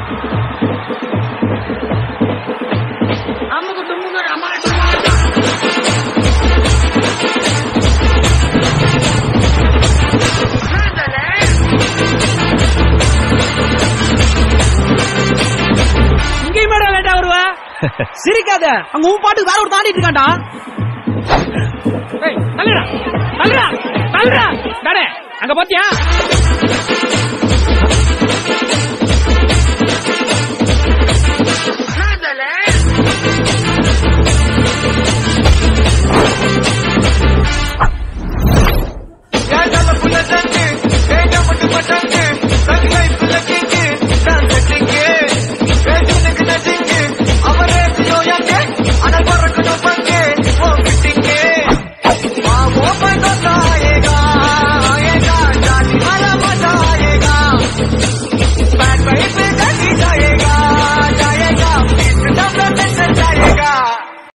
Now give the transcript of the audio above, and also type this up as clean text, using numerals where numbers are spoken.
இங்கேயும் மேடம் லேட்டா வருவா. சிரிக்காத, அங்க உன் பாட்டுக்கு வேற ஒரு தாண்டிட்டு இருக்காண்டா. தள்ளுடா தள்ளுடா தள்ளுடா. அங்க பாத்தியா?